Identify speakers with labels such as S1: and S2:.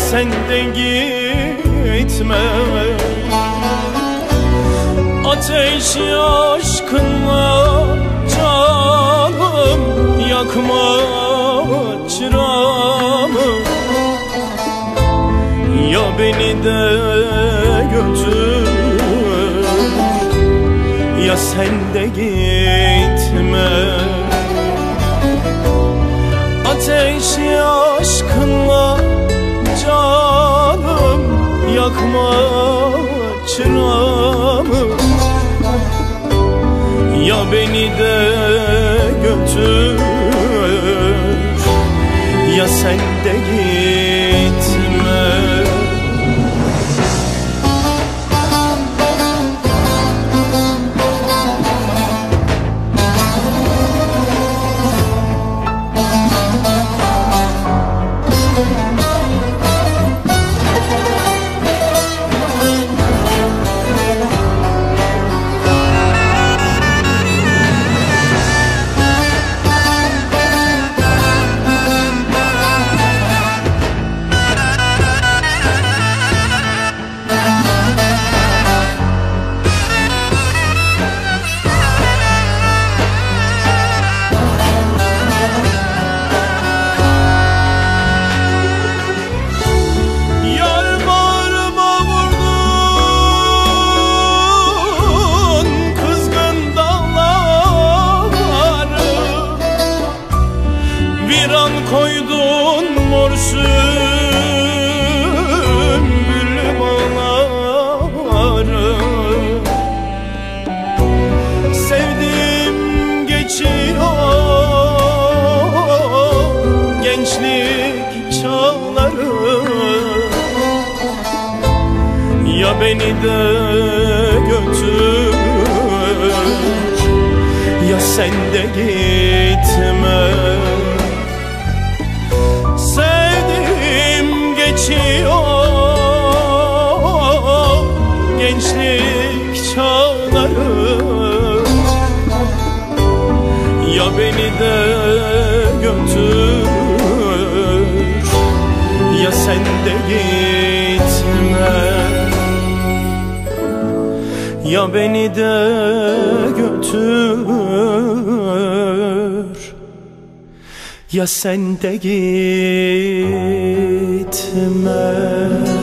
S1: sen de gitme. Ateş aşkınla canım, yakma çırağımı. Ya beni de götür, ya sen de gitme. Ateş aşkınla canım, yakma çırağımı. Ya beni de götür, ya sen de gitme. Koydun mor sümbül bağları. Sevdim geçiyor gençlik çağları. Ya beni de götür, ya sen de gitme. Geçiyor gençlik çağları. Ya beni de götür, ya sen de gitme. Ya beni de götür, ya sen de gitme.